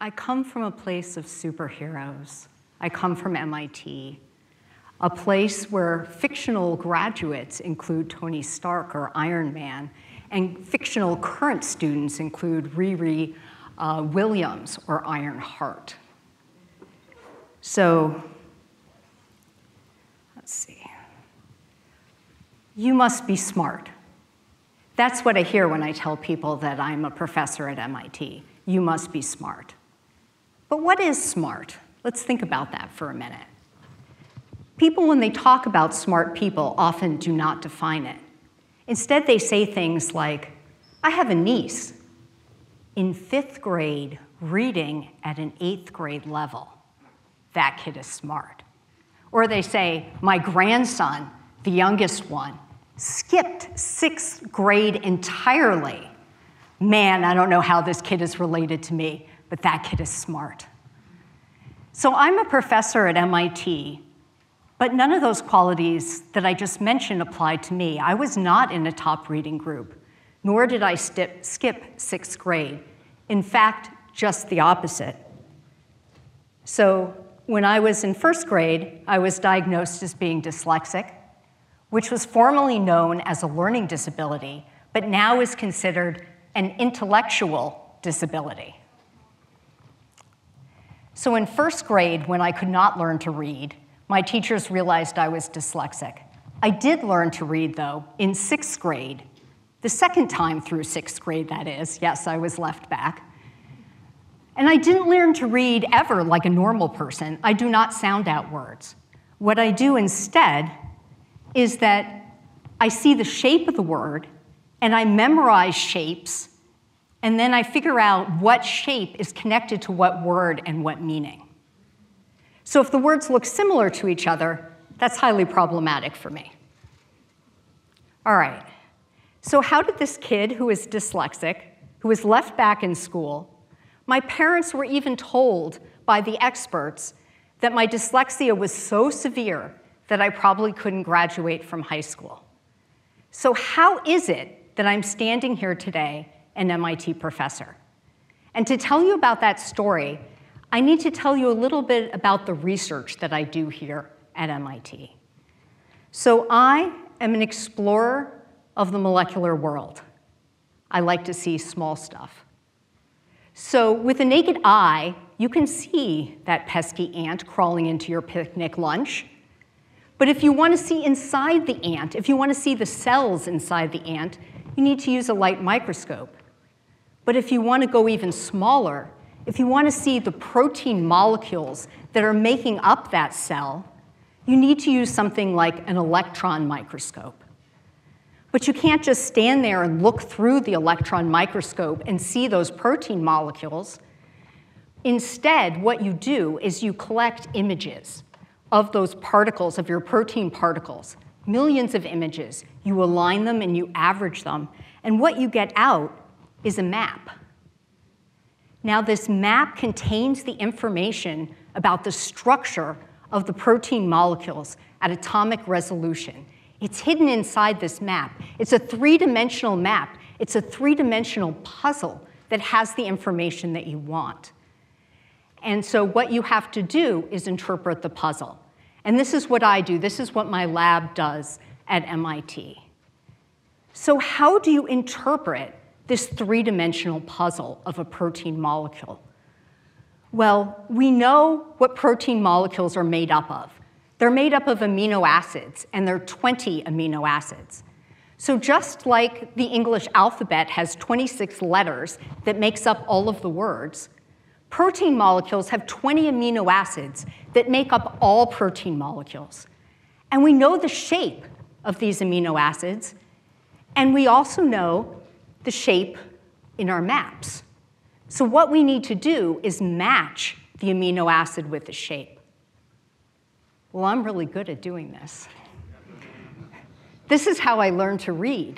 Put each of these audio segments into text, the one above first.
I come from a place of superheroes. I come from MIT, a place where fictional graduates include Tony Stark or Iron Man, and fictional current students include Riri Williams or Ironheart. So, let's see. You must be smart. That's what I hear when I tell people that I'm a professor at MIT. You must be smart. But what is smart? Let's think about that for a minute. People, when they talk about smart people, often do not define it. Instead, they say things like, I have a niece in 5th grade reading at an 8th grade level. That kid is smart. Or they say, my grandson, the youngest one, skipped 6th grade entirely. Man, I don't know how this kid is related to me, but that kid is smart. So I'm a professor at MIT, but none of those qualities that I just mentioned applied to me. I was not in a top reading group, nor did I skip 6th grade. In fact, just the opposite. So when I was in 1st grade, I was diagnosed as being dyslexic, which was formerly known as a learning disability, but now is considered an intellectual disability. So in 1st grade, when I could not learn to read, my teachers realized I was dyslexic. I did learn to read, though, in 6th grade. The second time through 6th grade, that is. Yes, I was left back. And I didn't learn to read ever like a normal person. I do not sound out words. What I do instead is that I see the shape of the word, and I memorize shapes, and then I figure out what shape is connected to what word and what meaning. So if the words look similar to each other, that's highly problematic for me. All right, so how did this kid who is dyslexic, who was left back in school, my parents were even told by the experts that my dyslexia was so severe that I probably couldn't graduate from high school. So how is it that I'm standing here today, an MIT professor? And to tell you about that story, I need to tell you a little bit about the research that I do here at MIT. So I am an explorer of the molecular world. I like to see small stuff. So with the naked eye, you can see that pesky ant crawling into your picnic lunch. But if you want to see inside the ant, if you want to see the cells inside the ant, you need to use a light microscope. But if you want to go even smaller, if you want to see the protein molecules that are making up that cell, you need to use something like an electron microscope. But you can't just stand there and look through the electron microscope and see those protein molecules. Instead, what you do is you collect images of those particles, of your protein particles, millions of images. You align them and you average them, and what you get out is a map. Now, this map contains the information about the structure of the protein molecules at atomic resolution. It's hidden inside this map. It's a three-dimensional map. It's a three-dimensional puzzle that has the information that you want. And so what you have to do is interpret the puzzle. And this is what I do. This is what my lab does at MIT. So how do you interpret this three-dimensional puzzle of a protein molecule? Well, we know what protein molecules are made up of. They're made up of amino acids, and there are 20 amino acids. So just like the English alphabet has 26 letters that makes up all of the words, protein molecules have 20 amino acids that make up all protein molecules. And we know the shape of these amino acids, and we also know the shape in our maps. So what we need to do is match the amino acid with the shape. Well, I'm really good at doing this. This is how I learned to read.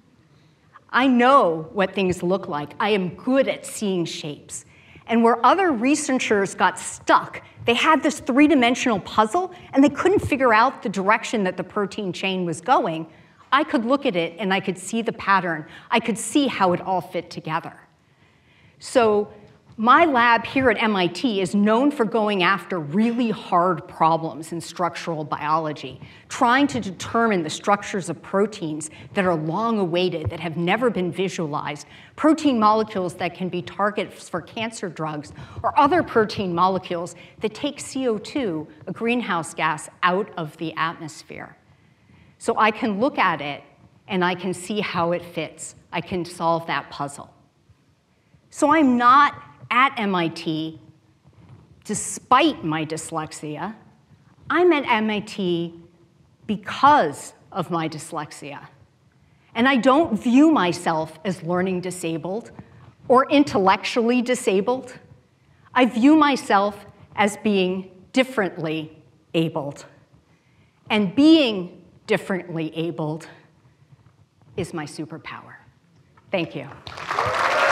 I know what things look like. I am good at seeing shapes. And where other researchers got stuck, they had this three-dimensional puzzle, and they couldn't figure out the direction that the protein chain was going. I could look at it, and I could see the pattern. I could see how it all fit together. So My lab here at MIT is known for going after really hard problems in structural biology, trying to determine the structures of proteins that are long awaited, that have never been visualized, protein molecules that can be targets for cancer drugs, or other protein molecules that take CO2, a greenhouse gas, out of the atmosphere. So I can look at it and I can see how it fits. I can solve that puzzle. So I'm not at MIT despite my dyslexia. I'm at MIT because of my dyslexia. And I don't view myself as learning disabled or intellectually disabled. I view myself as being differently abled. And being differently abled is my superpower. Thank you.